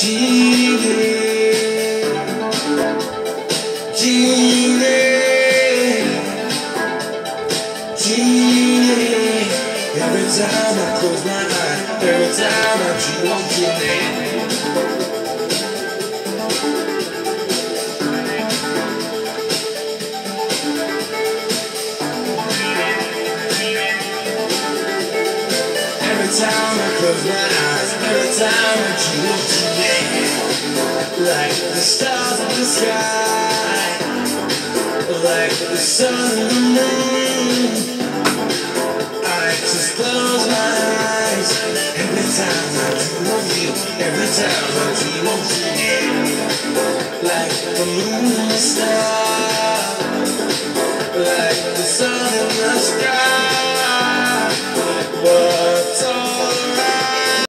Every time I close my eyes, every time I dream of Genie. Every time I close my eyes, every time I dream of Genie. Like the stars in the sky, like the sun and the moon. I just close my eyes. Every time I dream of you, every time I dream of you. Like the moon and the star, like the sun and